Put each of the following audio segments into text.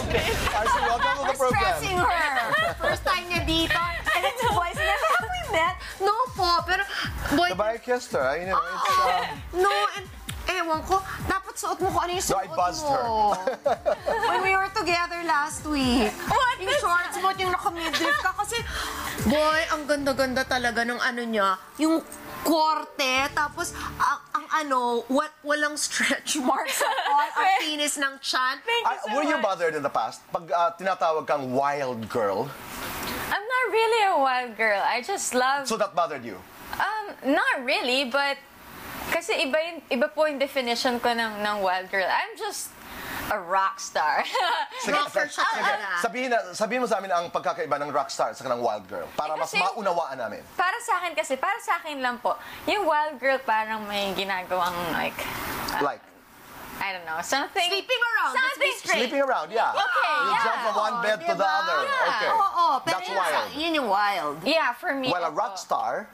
Okay. Arci, welcome to the program. Stressing her. First time niya dito. And then the boys, have we met? No po, pero... Boy, Diba I kissed her? You know, it's... no, and ewan ko, dapat suot mo kung ano yung No, suot I buzzed mo. her. When we were together last week. What? Yung shorts mo, yung naka-midriff ka. Kasi, boy, ang ganda-ganda talaga ng ano niya. Yung korte, tapos ang ano, walang stretch marks at all. Ang penis ng chan. Thank you so Were you much. bothered in the past? Pag tinatawag kang wild girl, I'm not really a wild girl. I just love... so that bothered you? Not really, but... Kasi iba po yung definition ko ng wild girl. I'm just a rock star. Sige, Rocker siya talaga. sabihin mo sa amin ang pagkakaiba ng rock star sa kanang wild girl para mas Kasi- maunawaan namin. Para sa akin lang po, yung wild girl parang may ginagawang like... Like, I don't know, something... Sleeping around. Let's be Something straight. sleeping around, yeah. Okay, You yeah. jump from one bed to the Diba? other. Okay. Oo, pero That's wild. yun yung wild. Yeah, for me. While a opo. rock star,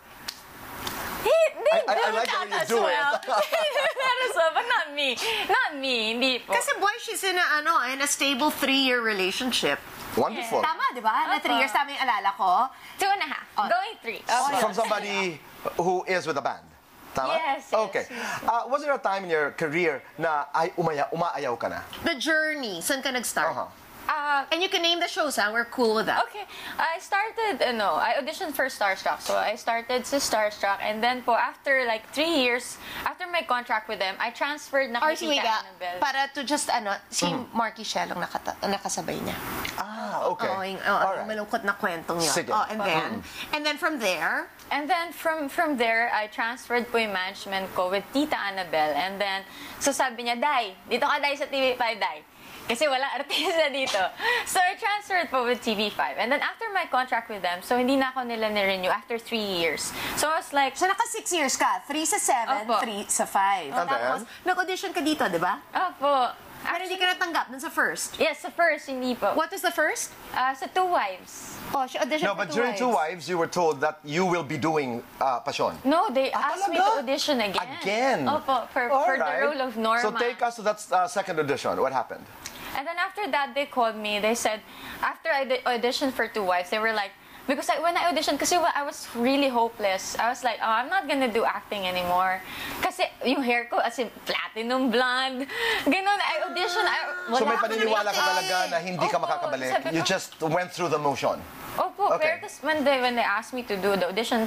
They I do like the way that you as do well. it. They do that as well, but not me. Not me, hindi po. Kasi boy, she's in a stable 3-year relationship. wonderful. Tama, di ba? Na 3 years tama yung alala ko. 2.5. Going 3. Okay. From somebody who is with a band. Tama? Yes, yes, Okay. Was there a time in your career na umaayaw ka na? The journey. Saan ka nag-start? Uh-huh. And you can name the shows, ha? We're cool with that. Okay. I auditioned for Starstruck. So I started sa Starstruck, and then po, after like 3 years, after my contract with them, I transferred na kay Arci, Tita wait ka. Annabelle. Para to just, si Marky Shell ang nakasabay niya. Okay. Oo, yung Alright. malungkot na kwentong yun. Sige. Oh, and then from there, And then from there, I transferred po yung management ko with Tita Annabelle. And then, so sabi niya, Day, dito ka Day sa TV5, Day. Kasi wala artista dito. So I transferred po with TV5. And then after my contract with them, so hindi na ako nila ni-renew after 3 years. So I was like, so naka 6 years ka. 3 sa 7, Opo. 3 sa 5. And Tapos, nag-audition ka dito, di ba? Opo. Pero hindi ka natanggap dun sa first. Yes, sa first, hindi po. What was the first? Sa Two Wives. Oh, she auditioned No, for but during Two Wives, you were told that you will be doing Pasion. No, they asked me to talaga? audition again. Again? Opo, for the Alright. role of Norma. So take us to that second audition. What happened? And then after that, they called me. They said, after I auditioned for Two Wives, they were like, because when I auditioned, kasi I was really hopeless. I was like, oh, I'm not gonna do acting anymore. Kasi yung hair ko, as in, platinum blonde. Ganon, I auditioned. So may wala akong paniniwala ka acting. talaga na hindi ka Opo, makakabalik. sabi You ko- just went through the motion. Opo, Okay. pero tas when they asked me to do the audition,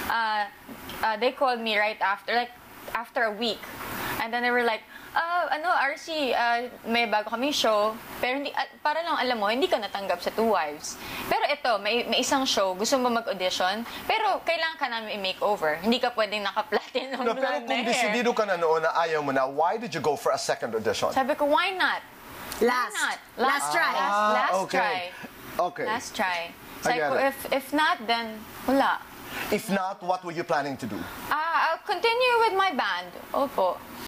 they called me right after, like, after a week. And then they were like, Arci, may bago kaming show, pero hindi, para lang alam mo, hindi ka natanggap sa Two Wives. Pero ito, may isang show, gusto mo mag-audition, pero kailangan ka namin i-makeover. Hindi ka pwedeng naka-platinum No, pero blonde kung na hair. desidido ka na noon na ayaw mo na, why did you go for a second audition? Sabi ko, why not? Last. Why not? Last try. Last okay. try. Okay. Last try. I Sabi get ko, it. if not, then wala. If not, what were you planning to do? I'll continue with my band. Opo.